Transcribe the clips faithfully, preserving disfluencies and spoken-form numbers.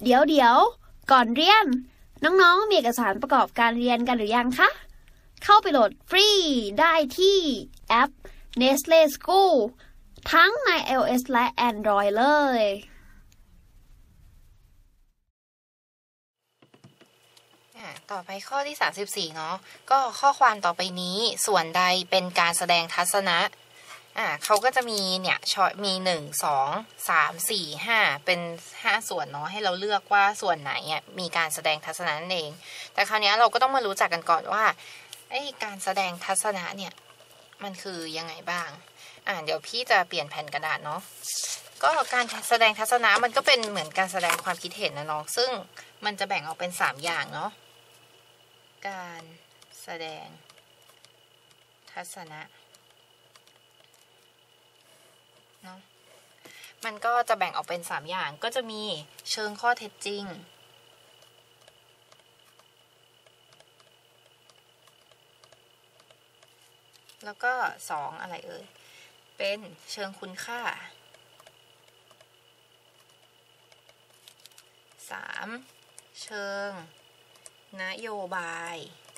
เดี๋ยวเดี๋ยวก่อนเรียนน้องๆมีเอกสารประกอบการเรียนกันหรือยังคะเข้าไปโหลดฟรีได้ที่แอป Nestle School ทั้งใน iOS และ Android เลยต่อไปข้อที่สามสิบสี่เนาะก็ข้อความต่อไปนี้ส่วนใดเป็นการแสดงทัศนะอ่าเขาก็จะมีเนี่ยช้อยมีหนึ่ง สอง สาม สี่ ห้าเป็นห้าส่วนเนาะให้เราเลือกว่าส่วนไหนอ่ะมีการแสดงทัศนะนั่นเองแต่คราวนี้เราก็ต้องมารู้จักกันก่อนว่าไอ้การแสดงทัศนะเนี่ยมันคือยังไงบ้างอ่าเดี๋ยวพี่จะเปลี่ยนแผ่นกระดาษเนาะก็การแสดงทัศนะมันก็เป็นเหมือนการแสดงความคิดเห็นนะน้องซึ่งมันจะแบ่งออกเป็นสามอย่างเนาะการแสดงทัศนะเนาะมันก็จะแบ่งออกเป็นสามอย่างก็จะมีเชิงข้อเท็จจริงแล้วก็สองอะไรเอ่ยเป็นเชิงคุณค่าสามเชิงนโยบาย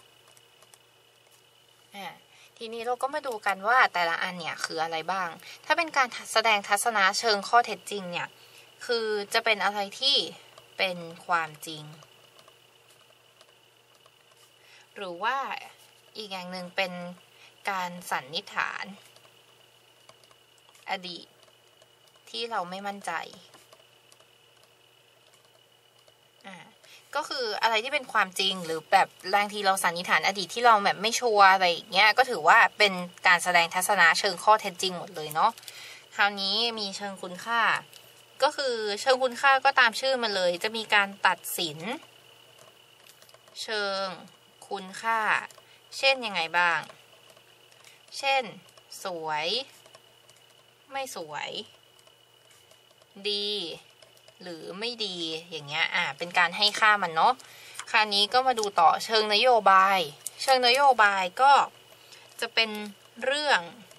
อ่าทีนี้เราก็มาดูกันว่าแต่ละอันเนี่ยคืออะไรบ้างถ้าเป็นการแสดงทัศนะเชิงข้อเท็จจริงเนี่ยคือจะเป็นอะไรที่เป็นความจริงหรือว่าอีกอย่างหนึ่งเป็นการสันนิษฐานอดีตที่เราไม่มั่นใจอ่าก็คืออะไรที่เป็นความจริงหรือแบบบางทีเราสันนิษฐานอดีตที่เราแบบไม่ชัวร์อะไรอย่างเงี้ยก็ถือว่าเป็นการแสดงทัศนะเชิงข้อเท็จจริงหมดเลยเนาะคราวนี้มีเชิงคุณค่าก็คือเชิงคุณค่าก็ตามชื่อมันเลยจะมีการตัดสินเชิงคุณค่าเช่นยังไงบ้างเช่นสวยไม่สวยดีหรือไม่ดีอย่างเงี้ยอ่าเป็นการให้ค่ามันเนาะคราวนี้ก็มาดูต่อเชิงนโยบายเชิงนโยบายก็จะเป็นเรื่อง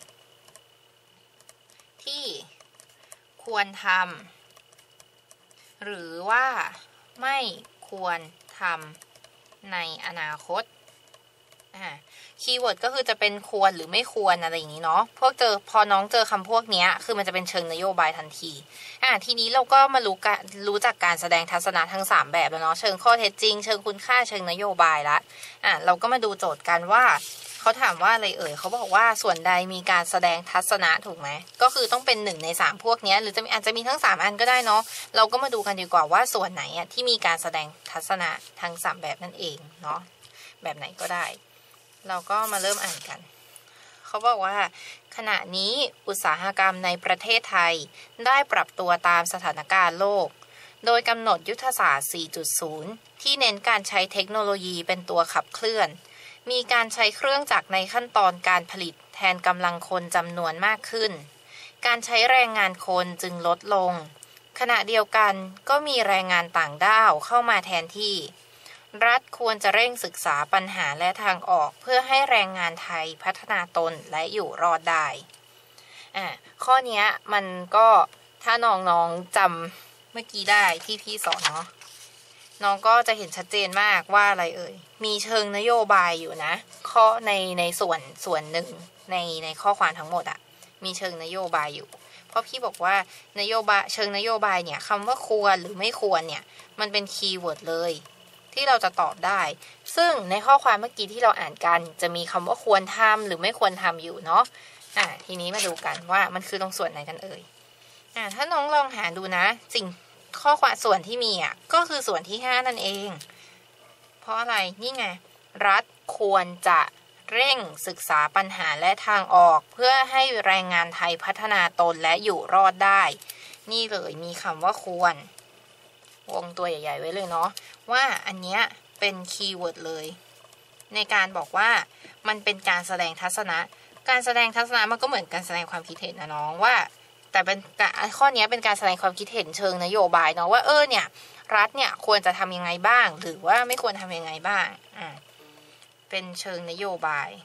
ที่ควรทำหรือว่าไม่ควรทำในอนาคตอ่าคีย์เวิร์ดก็คือจะเป็นควรหรือไม่ควรอะไรอย่างนี้เนาะพวกเจอพอน้องเจอคำพวกนี้คือมันจะเป็นเชิงนโยบายทันทีอ่าทีนี้เราก็มารู้กันรู้จักการแสดงทัศนะทั้งสามแบบแล้วเนาะเชิงข้อเท็จจริงเชิงคุณค่าเชิงนโยบายละอ่าเราก็มาดูโจทย์กันว่าเขาถามว่าอะไรเอ่ยเขาบอกว่าส่วนใดมีการแสดงทัศนะถูกไหมก็คือต้องเป็นหนึ่งในสามพวกนี้หรือจะอาจจะมีทั้งสามอันก็ได้เนาะเราก็มาดูกันดีกว่าว่าส่วนไหนอ่ะที่มีการแสดงทัศนะทั้งสามแบบนั่นเองเนาะแบบไหนก็ได้เราก็มาเริ่มอ่านกันเขาบอกว่าขณะนี้อุตสาหกรรมในประเทศไทยได้ปรับตัวตามสถานการณ์โลกโดยกำหนดยุทธศาสตร์ สี่จุดศูนย์ ที่เน้นการใช้เทคโนโลยีเป็นตัวขับเคลื่อนมีการใช้เครื่องจักรในขั้นตอนการผลิตแทนกำลังคนจำนวนมากขึ้นการใช้แรงงานคนจึงลดลงขณะเดียวกันก็มีแรงงานต่างด้าวเข้ามาแทนที่รัฐควรจะเร่งศึกษาปัญหาและทางออกเพื่อให้แรงงานไทยพัฒนาตนและอยู่รอดได้อ่าข้อนี้มันก็ถ้าน้องๆจำเมื่อกี้ได้ที่พี่สอนเนาะน้องก็จะเห็นชัดเจนมากว่าอะไรเอ่ยมีเชิงนโยบายอยู่นะข้อในในส่วนส่วนหนึ่งในในข้อความทั้งหมดอะมีเชิงนโยบายอยู่เพราะพี่บอกว่านโยบายเชิงนโยบายเนี่ยคำว่าควรหรือไม่ควรเนี่ยมันเป็นคีย์เวิร์ดเลยที่เราจะตอบได้ซึ่งในข้อความเมื่อกี้ที่เราอ่านกันจะมีคำว่าควรทำหรือไม่ควรทำอยู่เนาะอ่ะทีนี้มาดูกันว่ามันคือตรงส่วนไหนกันเอ่ยอ่ะถ้าน้องลองหาดูนะสิ่งข้อความส่วนที่มีอ่ะก็คือส่วนที่ห้านั่นเองเพราะอะไรนี่ไงรัฐควรจะเร่งศึกษาปัญหาและทางออกเพื่อให้แรงงานไทยพัฒนาตนและอยู่รอดได้นี่เลยมีคำว่าควรวงตัวใหญ่ๆไว้เลยเนาะว่าอันเนี้ยเป็นคีย์เวิร์ดเลยในการบอกว่ามันเป็นการแสดงทัศนะการแสดงทัศนะมันก็เหมือนการแสดงความคิดเห็นนะน้องว่าแต่เป็นข้อนี้เป็นการแสดงความคิดเห็นเชิงนโยบายเนาะว่าเออเนี่ยรัฐเนี่ยควรจะทำยังไงบ้างหรือว่าไม่ควรทำยังไงบ้างอ่าเป็นเชิงนโยบาย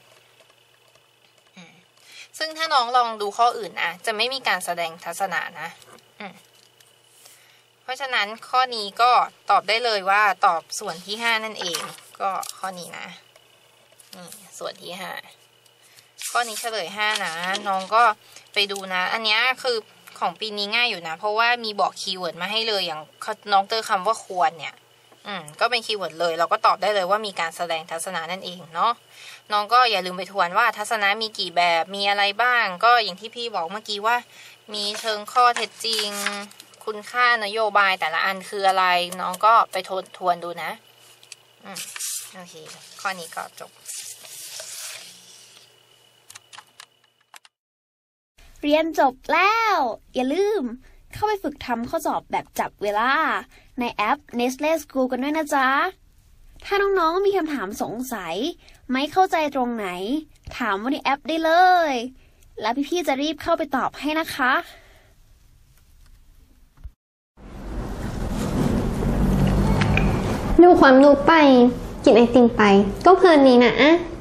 ซึ่งถ้าน้องลองดูข้ออื่นนะจะไม่มีการแสดงทัศนะนะเพราะราะฉะนั้นข้อนี้ก็ตอบได้เลยว่าตอบส่วนที่ห้านั่นเองก็ข้อนี้นะนี่ส่วนที่ห้าข้อนี้เฉลยห้านะน้องก็ไปดูนะอันนี้คือของปีนี้ง่ายอยู่นะเพราะว่ามีบอกคีย์เวิร์ดมาให้เลยอย่างน้องเจอคำว่าควรเนี่ยอืมก็เป็นคีย์เวิร์ดเลยเราก็ตอบได้เลยว่ามีการแสดงทัศนะนั่นเองเนาะน้องก็อย่าลืมไปทวนว่าทัศนะมีกี่แบบมีอะไรบ้างก็อย่างที่พี่บอกเมื่อกี้ว่ามีเชิงข้อเท็จจริงคุณค่านโยบายแต่ละอันคืออะไรน้องก็ไปทวนทวนดูนะอืมโอเคข้อนี้ก็จบเรียนจบแล้วอย่าลืมเข้าไปฝึกทำข้อสอบแบบจับเวลาในแอป Nestle School กันด้วยนะจ๊ะถ้าน้องๆมีคำถามสงสัยไม่เข้าใจตรงไหนถามว่าในแอปได้เลยแล้วพี่ๆจะรีบเข้าไปตอบให้นะคะดูความดูไปกินไอติมไปก็เพลินนี้นะ